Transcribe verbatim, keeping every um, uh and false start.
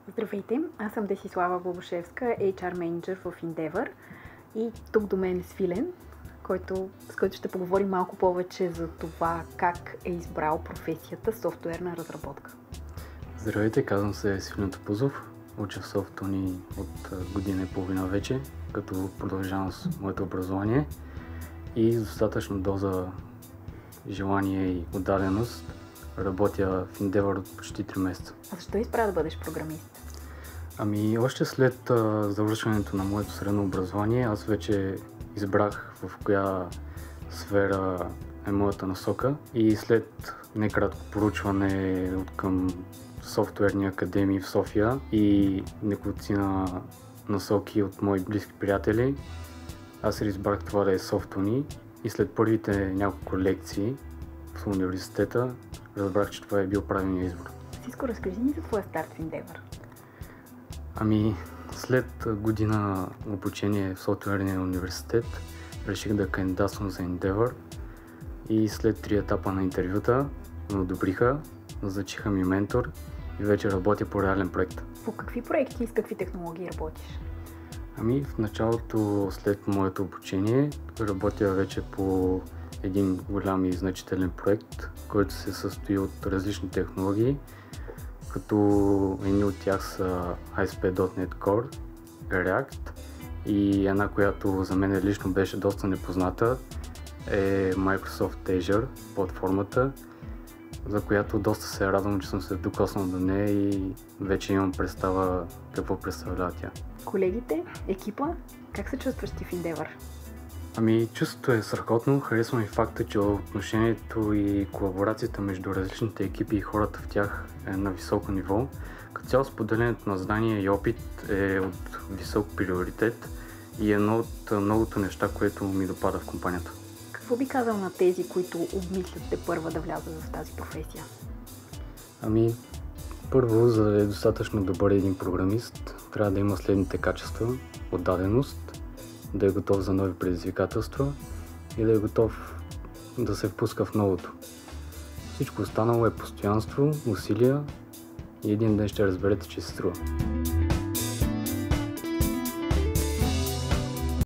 Здравейте, аз съм Десислава Богушевска, ейч ар менеджер в Endeavor и тук до мен е Свилен, който, с който ще поговорим малко повече за това как е избрал професията софтуерна разработка. Здравейте, казвам се Свилен Топузов, уча в софтуни от година и половина вече, като продължавам с моето образование и с достатъчно доза желание и отдаденост работя в Endeavor от почти три месеца. А защо избра да бъдеш програмист? Ами още след а, завършването на моето средно образование, аз вече избрах в коя сфера е моята насока и след некратко поручване от към софтуерни академии в София и неколцина насоки от мои близки приятели, аз избрах това да е софтуни и след първите няколко лекции в университета разбрах, че това е бил правилният избор. Сиско, разкажи ни за твоя старт в Endeavor. Ами, след година обучение в софтуерния университет реших да кандидатствам за Endeavor и след три етапа на интервюта ме одобриха, назначиха ми ментор и вече работя по реален проект. По какви проекти и с какви технологии работиш? Ами, в началото, след моето обучение, работя вече по един голям и значителен проект, който се състои от различни технологии, като едни от тях са ай ес пи точка нет Core, React и една, която за мен лично беше доста непозната, е Microsoft Azure платформата, за която доста се радвам, че съм се докоснал до нея и вече имам представа какво представлява тя. Колегите, екипа, как се чувстваш ти в Endeavor? Ами, чувството е страхотно. Харесвам и факта, че отношението и колаборацията между различните екипи и хората в тях е на високо ниво. Като цяло споделянето на знания и опит е от висок приоритет и едно от многото неща, което ми допада в компанията. Какво би казал на тези, които обмислят те първа да влязат в тази професия? Ами, първо, за да е достатъчно добър един програмист, трябва да има следните качества: отдаденост, да е готов за нови предизвикателства и да е готов да се впуска в новото. Всичко останало е постоянство, усилия и един ден ще разберете, че се струва.